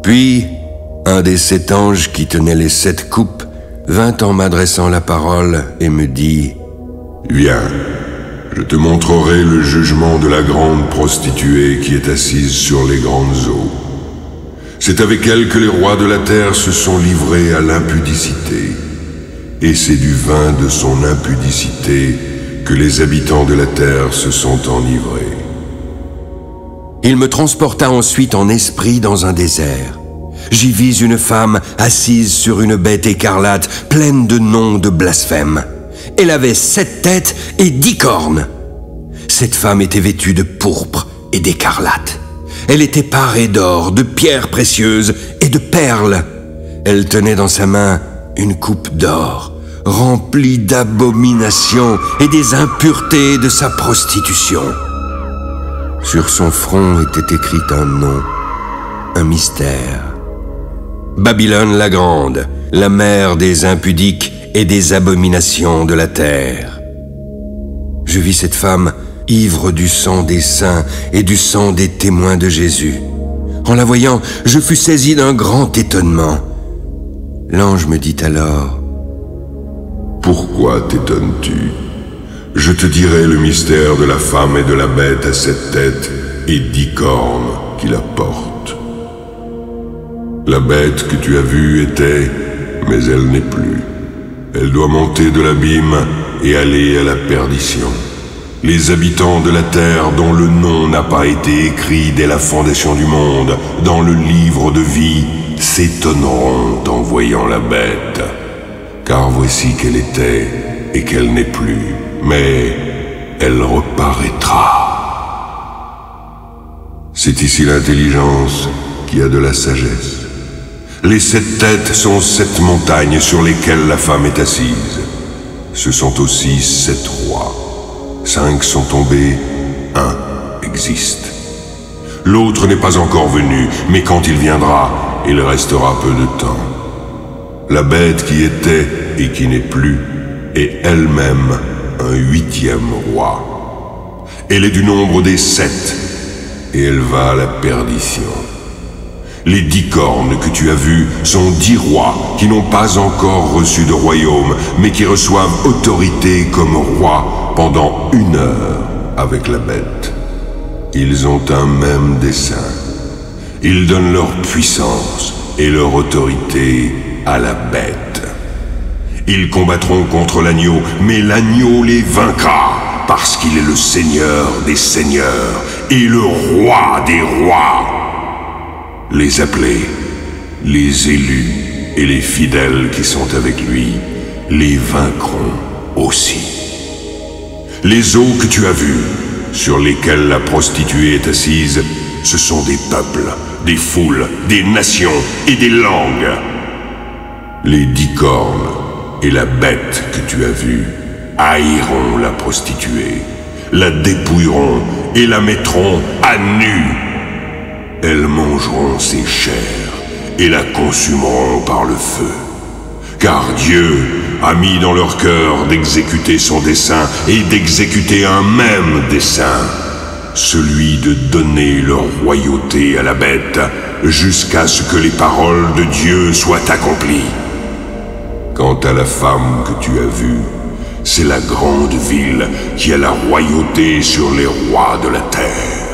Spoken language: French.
Puis, un des 7 anges qui tenaient les 7 coupes vint en m'adressant la parole et me dit « Viens, je te montrerai le jugement de la grande prostituée qui est assise sur les grandes eaux. C'est avec elle que les rois de la terre se sont livrés à l'impudicité, et c'est du vin de son impudicité que les habitants de la terre se sont enivrés. » Il me transporta ensuite en esprit dans un désert. J'y vis une femme assise sur une bête écarlate, pleine de noms de blasphème. Elle avait 7 têtes et 10 cornes. Cette femme était vêtue de pourpre et d'écarlate. Elle était parée d'or, de pierres précieuses et de perles. Elle tenait dans sa main une coupe d'or, remplie d'abominations et des impuretés de sa prostitution. Sur son front était écrit un nom, un mystère. Babylone la Grande, la mère des impudiques et des abominations de la terre. Je vis cette femme ivre du sang des saints et du sang des témoins de Jésus. En la voyant, je fus saisi d'un grand étonnement. L'ange me dit alors: « Pourquoi t'étonnes-tu ? Je te dirai le mystère de la femme et de la bête à 7 têtes et 10 cornes qui la portent. La bête que tu as vue était, mais elle n'est plus. Elle doit monter de l'abîme et aller à la perdition. Les habitants de la terre dont le nom n'a pas été écrit dès la fondation du monde dans le livre de vie s'étonneront en voyant la bête. Car voici qu'elle était et qu'elle n'est plus, mais elle reparaîtra. C'est ici l'intelligence qui a de la sagesse. Les 7 têtes sont 7 montagnes sur lesquelles la femme est assise. Ce sont aussi 7 rois. 5 sont tombés, 1 existe. L'autre n'est pas encore venu, mais quand il viendra, il restera peu de temps. La bête qui était et qui n'est plus est elle-même un 8e roi. Elle est du nombre des 7, et elle va à la perdition. Les 10 cornes que tu as vues sont 10 rois qui n'ont pas encore reçu de royaume, mais qui reçoivent autorité comme rois pendant 1 heure avec la bête. Ils ont un même dessein. Ils donnent leur puissance et leur autorité à la bête. Ils combattront contre l'agneau, mais l'agneau les vaincra, parce qu'il est le Seigneur des seigneurs et le Roi des rois. Les appelés, les élus et les fidèles qui sont avec lui les vaincront aussi. Les eaux que tu as vues, sur lesquelles la prostituée est assise, ce sont des peuples, des foules, des nations et des langues. Les 10 cornes et la bête que tu as vue haïront la prostituée, la dépouilleront et la mettront à nu. Elles mangeront ses chairs et la consumeront par le feu. Car Dieu a mis dans leur cœur d'exécuter son dessein et d'exécuter un même dessein, celui de donner leur royauté à la bête jusqu'à ce que les paroles de Dieu soient accomplies. Quant à la femme que tu as vue, c'est la grande ville qui a la royauté sur les rois de la terre.